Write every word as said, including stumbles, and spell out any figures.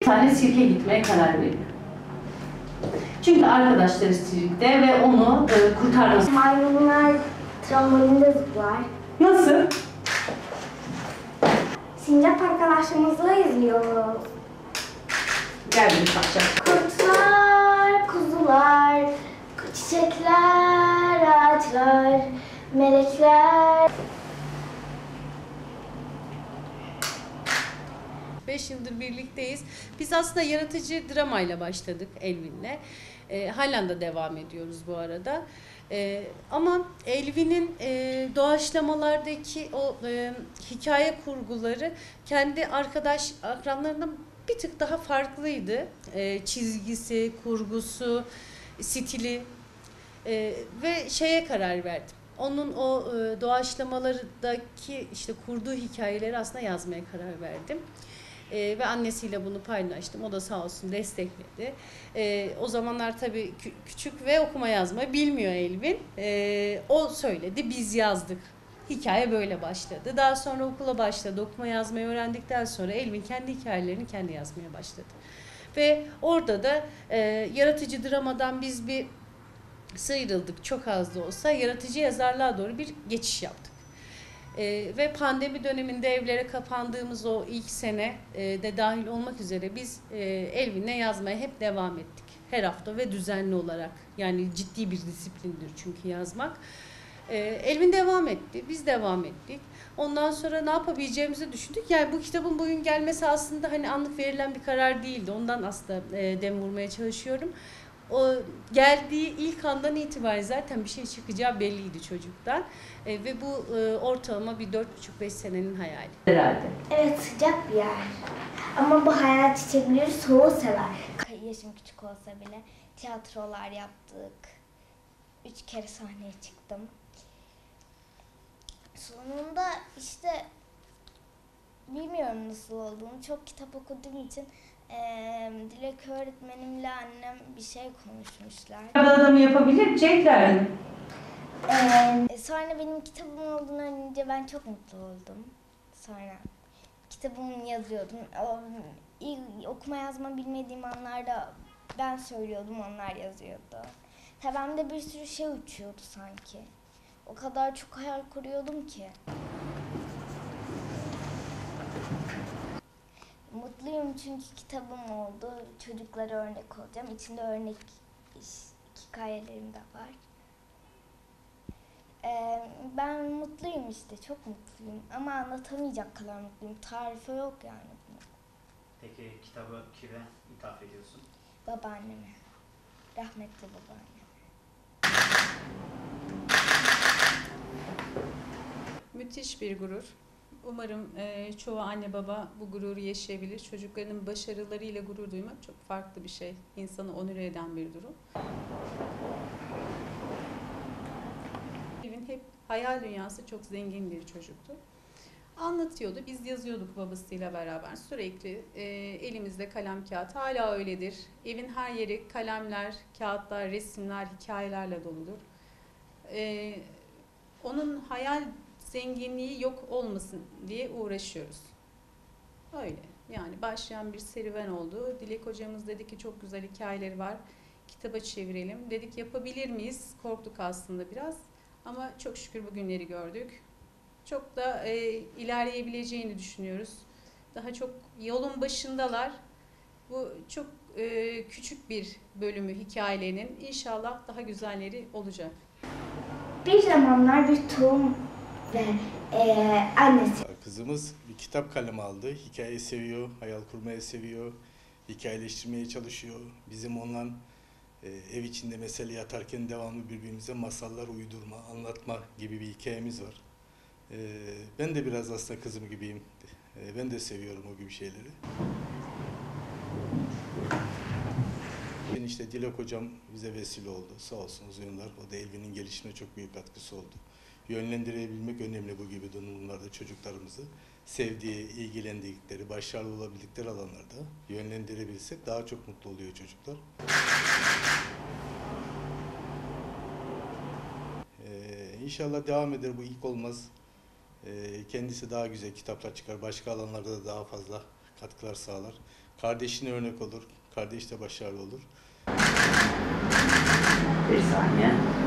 Bir tane sirke gitmeye karar veriyor. Çünkü arkadaşları sirkte ve onu e, kurtarması. Maymunlar trambolinde zıplar. Nasıl? Sincap arkadaşlarımızla izliyoruz. Gel bir bakacağız. Kurtlar, kuzular, çiçekler, ağaçlar, melekler. Beş yıldır birlikteyiz. Biz aslında yaratıcı dramayla başladık Elvin'le. E, halen de devam ediyoruz bu arada. E, ama Elvin'in e, doğaçlamalardaki o e, hikaye kurguları kendi arkadaş akranlarından bir tık daha farklıydı. E, çizgisi, kurgusu, stili e, ve şeye karar verdim. Onun o e, doğaçlamalardaki işte kurduğu hikayeleri aslında yazmaya karar verdim. Ee, ve annesiyle bunu paylaştım. O da sağ olsun destekledi. Ee, o zamanlar tabii kü- küçük ve okuma yazma bilmiyor Elvin. Ee, o söyledi, biz yazdık. Hikaye böyle başladı. Daha sonra okula başladı. Okuma yazmayı öğrendikten sonra Elvin kendi hikayelerini kendi yazmaya başladı. Ve orada da e, yaratıcı dramadan biz bir sıyrıldık, çok az da olsa yaratıcı yazarlığa doğru bir geçiş yaptık. Ee, ve pandemi döneminde evlere kapandığımız o ilk sene e, de dahil olmak üzere biz e, Elvin'le yazmaya hep devam ettik. Her hafta ve düzenli olarak. Yani ciddi bir disiplindir çünkü yazmak. Ee, Elvin devam etti, biz devam ettik. Ondan sonra ne yapabileceğimizi düşündük. Yani bu kitabın bugün gelmesi aslında hani anlık verilen bir karar değildi. Ondan aslında e, dem vurmaya çalışıyorum. O geldiği ilk andan itibaren zaten bir şey çıkacağı belliydi çocuktan. E, ve bu e, ortalama bir dört buçuk beş senenin hayali. Herhalde. Evet, sıcak bir yer. Ama bu hayal çiçekleri soğuğu sever. Yaşım küçük olsa bile tiyatrolar yaptık. Üç kere sahneye çıktım. Sonunda işte bilmiyorum nasıl olduğunu. Çok kitap okuduğum için Ee, Dilek öğretmenimle annem bir şey konuşmuşlar. Adamı yapabilecekler mi? Ee, sonra benim kitabım olduğunu öğrenince ben çok mutlu oldum. Sonra kitabımı yazıyordum. O, ilk okuma yazma bilmediğim anlarda ben söylüyordum, onlar yazıyordu. Tepemde bir sürü şey uçuyordu sanki. O kadar çok hayal kuruyordum ki. Mutluyum çünkü kitabım oldu. Çocuklara örnek olacağım. İçinde örnek hikayelerim de var. Ee, ben mutluyum işte, çok mutluyum. Ama anlatamayacak kadar mutluyum. Tarifi yok yani bunun. Peki kitabı kime ithaf ediyorsun? Babaanneme. Rahmetli babaanneme. Müthiş bir gurur. Umarım e, çoğu anne baba bu gururu yaşayabilir. Çocuklarının başarılarıyla gurur duymak çok farklı bir şey. İnsanı onure eden bir durum. Elvin hep hayal dünyası çok zengin bir çocuktu. Anlatıyordu, biz yazıyorduk babasıyla beraber. Sürekli e, elimizde kalem kağıt, hala öyledir. Evin her yeri kalemler, kağıtlar, resimler, hikayelerle doludur. E, onun hayal zenginliği yok olmasın diye uğraşıyoruz. Öyle. Yani başlayan bir serüven oldu. Dilek hocamız dedi ki çok güzel hikayeleri var. Kitaba çevirelim. Dedik yapabilir miyiz? Korktuk aslında biraz. Ama çok şükür bugünleri gördük. Çok da e, ilerleyebileceğini düşünüyoruz. Daha çok yolun başındalar. Bu çok e, küçük bir bölümü hikayelerinin. İnşallah daha güzelleri olacak. Bir zamanlar bir tohum ve e, annesi. Kızımız bir kitap kalemi aldı. Hikayeyi seviyor, hayal kurmayı seviyor, hikayeleştirmeye çalışıyor. Bizim onunla e, ev içinde mesela yatarken devamlı birbirimize masallar uydurma, anlatma gibi bir hikayemiz var. E, ben de biraz aslında kızım gibiyim. E, ben de seviyorum o gibi şeyleri. Ben işte Dilek hocam bize vesile oldu. Sağ olsun uzun yıllar. O da Elvin'in gelişimine çok büyük katkısı oldu. Yönlendirebilmek önemli bu gibi durumlarda çocuklarımızı. Sevdiği, ilgilendikleri, başarılı olabildikleri alanlarda yönlendirebilsek daha çok mutlu oluyor çocuklar. Ee, İnşallah devam eder, bu ilk olmaz. Ee, kendisi daha güzel kitaplar çıkar, başka alanlarda da daha fazla katkılar sağlar. Kardeşine örnek olur, kardeş de başarılı olur. Bir saniye.